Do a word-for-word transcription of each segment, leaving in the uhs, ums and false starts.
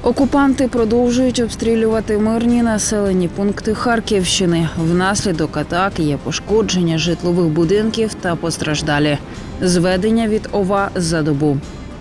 Окупанти продовжують обстрілювати мирні населені пункти Харківщини. Внаслідок атак є пошкодження житлових будинків та постраждалі. Зведення від ОВА за добу.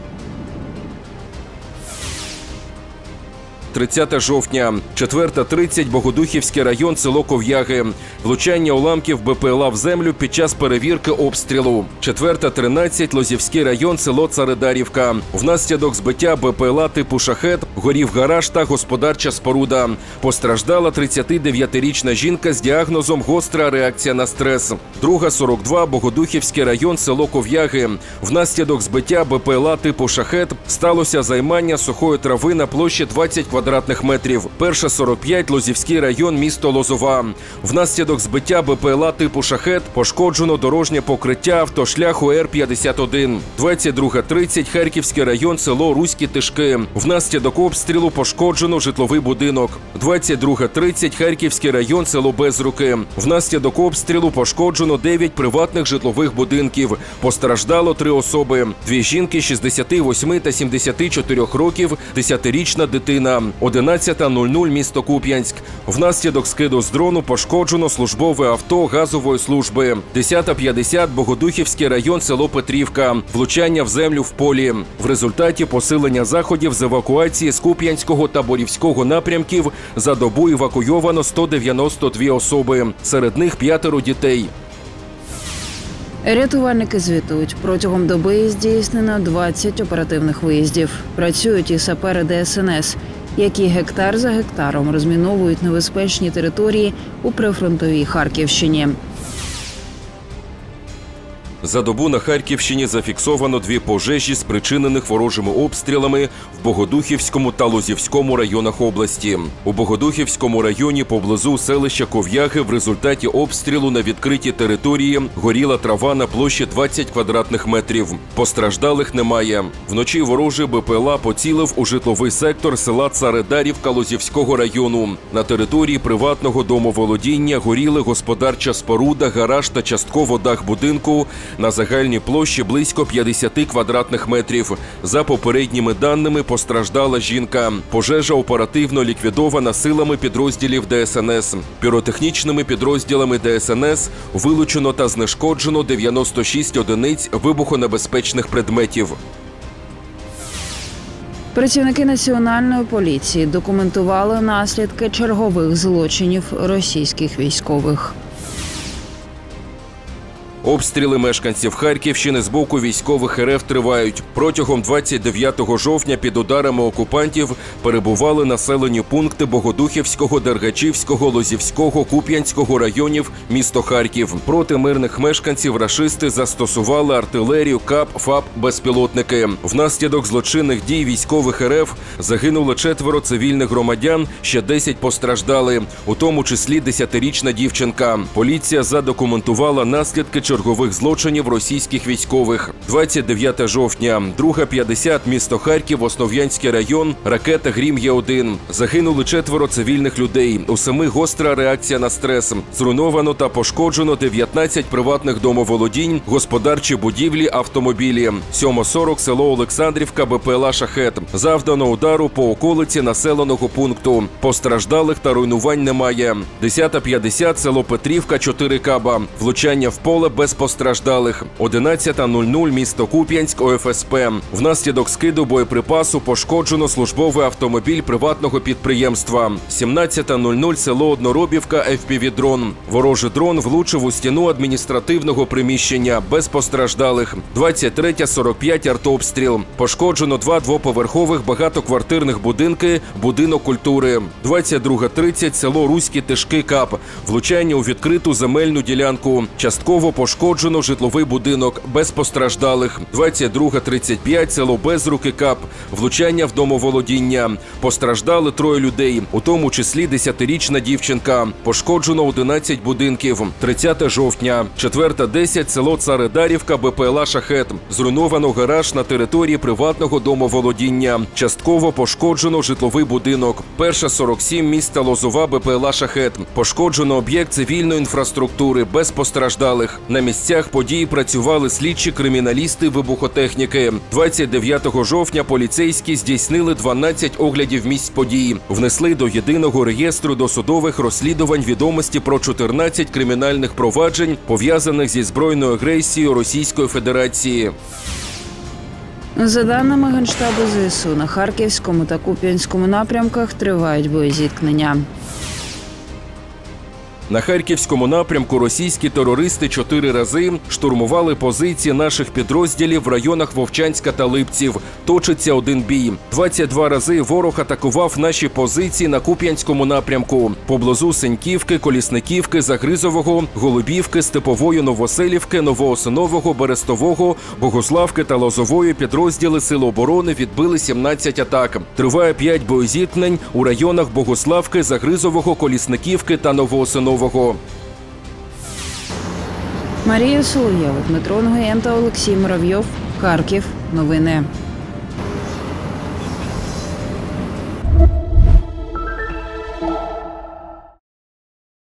тридцяте жовтня, четверта тридцять, Богодухівський район, село Ков'яги. Влучання уламків БПЛА в землю під час перевірки обстрілу. четверта тринадцять, Лозівський район, село Царидарівка. Внаслідок збиття БПЛА типу «Шахет» горів гараж та господарча споруда. Постраждала тридцятидев'ятирічна жінка з діагнозом «Гостра реакція на стрес». Друга сорок два, Богодухівський район, село Ков'яги. Внаслідок збиття БПЛА типу «Шахет» сталося займання сухої трави на площі двадцять квадратних метрів. Перша сорок п'ять, Лозівський район, місто Лозова. Внаслідок збиття БПЛА типу «Шахет» пошкоджено дорожнє покриття автошляху Р п'ятдесят один. двадцять друга тридцять, Харківський район, село Руські Тишки. Внаслідок обстрілу пошкоджено житловий будинок. двадцять друга тридцять, Харківський район, село Безруки. Внаслідок обстрілу пошкоджено дев'ять приватних житлових будинків. Постраждало три особи. Дві жінки шістдесят восьми та сімдесят чотирьох років, десятирічна дитина. одинадцята нуль нуль, місто Куп'янськ. Внаслідок скиду з дрону пошкоджено службове авто газової служби. десята п'ятдесят, Богодухівський район, село Петрівка. Влучання в землю в полі. В результаті посилення заходів з евакуації з Куп'янського та Борівського напрямків за добу евакуйовано сто дев'яносто дві особи. Серед них п'ятеро дітей. Рятувальники звітують, протягом доби здійснено двадцять оперативних виїздів. Працюють і сапери Де Ес Ен Ес, які гектар за гектаром розміновують небезпечні території у прифронтовій Харківщині. За добу на Харківщині зафіксовано дві пожежі, спричинених ворожими обстрілами в Богодухівському та Лозівському районах області. У Богодухівському районі поблизу селища Ков'яги в результаті обстрілу на відкритій території горіла трава на площі двадцять квадратних метрів. Постраждалих немає. Вночі ворожий БПЛА поцілив у житловий сектор села Царидарівка Лозівського району. На території приватного домоволодіння горіли господарча споруда, гараж та частково дах будинку на загальній площі близько п'ятдесят квадратних метрів. За попередніми даними, постраждала жінка. Пожежа оперативно ліквідована силами підрозділів Де Ес Ен Ес. Піротехнічними підрозділами Де Ес Ен Ес вилучено та знешкоджено дев'яносто шість одиниць вибухонебезпечних предметів. Працівники Національної поліції документували наслідки чергових злочинів російських військових. Обстріли мешканців Харківщини з боку військових Ер Еф тривають. Протягом двадцять дев'ятого жовтня під ударами окупантів перебували населені пункти Богодухівського, Дергачівського, Лозівського, Куп'янського районів, місто Харків. Проти мирних мешканців рашисти застосували артилерію, КАП, ФАП, безпілотники. Внаслідок злочинних дій військових Ер Еф загинуло четверо цивільних громадян, ще десять постраждали, у тому числі десятирічна дівчинка. Поліція задокументувала наслідки чергових злочинів російських військових. двадцять дев'яте жовтня, друга п'ятдесят, місто Харків, Основ'янський район, ракета «Грім Є один». Загинули четверо цивільних людей. У семи гостра реакція на стрес. Зруйновано та пошкоджено дев'ятнадцять приватних домоволодінь, господарчі будівлі, автомобілі. сьома сорок, село Олександрівка, БПЛА «Шахет». Завдано удару по околиці населеного пункту. Постраждалих та руйнувань немає. десята п'ятдесят, село Петрівка, чотири каба. Влучання в поле без постраждалих. одинадцята нуль нуль, місто Куп'янськ, О Еф Ес Пе. Внаслідок скиду боєприпасу пошкоджено службовий автомобіль приватного підприємства. сімнадцята нуль нуль, село Одноробівка, Еф Пі Ві-дрон. Ворожий дрон влучив у стіну адміністративного приміщення, без постраждалих. двадцять третя сорок п'ять, артобстріл. Пошкоджено два двоповерхових багатоквартирних будинки, будинок культури. двадцять друга тридцять, село Руські Тишки, КАП. Влучання у відкриту земельну ділянку. Частково пошкоджено житловий будинок, без постраждалих. двадцять друга тридцять п'ять, село Безруки, КАП. Влучання в домоволодіння. Постраждали троє людей, у тому числі десятирічна дівчинка. Пошкоджено одинадцять будинків. тридцяте жовтня, четверта десять, село Царидарівка, БПЛА «Шахет». Зруйновано гараж на території приватного домоволодіння. Частково пошкоджено житловий будинок. Перша сорок сім, міста Лозова, БПЛА «Шахет». Пошкоджено об'єкт цивільної інфраструктури, без постраждалих. На місцях подій працювали слідчі криміналісти вибухотехніки. двадцять дев'ятого жовтня поліцейські здійснили дванадцять оглядів місць подій. Внесли до єдиного реєстру досудових розслідувань відомості про чотирнадцять кримінальних проваджень, пов'язаних зі збройною агресією Російської Федерації. За даними Генштабу ЗСУ, на Харківському та Куп'янському напрямках тривають боєзіткнення. На Харківському напрямку російські терористи чотири рази штурмували позиції наших підрозділів в районах Вовчанська та Липців. Точиться один бій. двадцять два рази ворог атакував наші позиції на Куп'янському напрямку. Поблизу Сеньківки, Колісниківки, Загризового, Голубівки, Степової, Новоселівки, Новоосинового, Берестового, Богославки та Лозової підрозділи Сил оборони відбили сімнадцять атак. Триває п'ять боєзіткнень у районах Богославки, Загризового, Колісниківки та Новоосинового. Марія Соловйова, Дмитро Нгоєн та Олексій Муравйов. Харків. Новини.